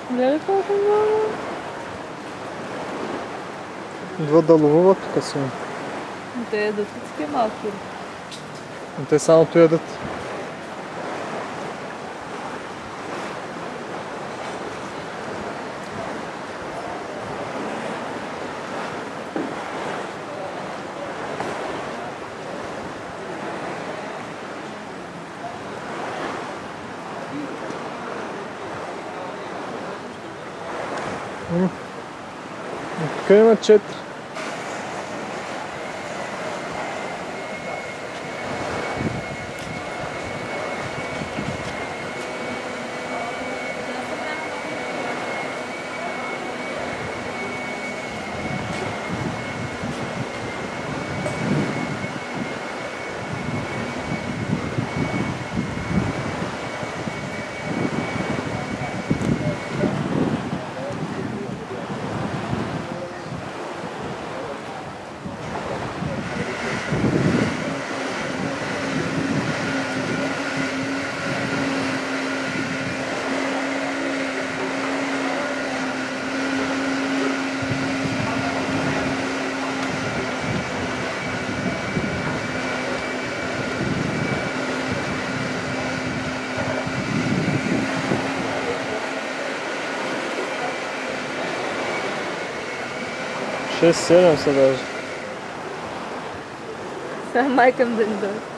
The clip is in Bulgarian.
Гледай колко много. Идва да ловуват тук си. Те ядат такива малки. Те само то ядат. Тук има 4. Шест, седем са даже. Сега майка ми да ни дойде.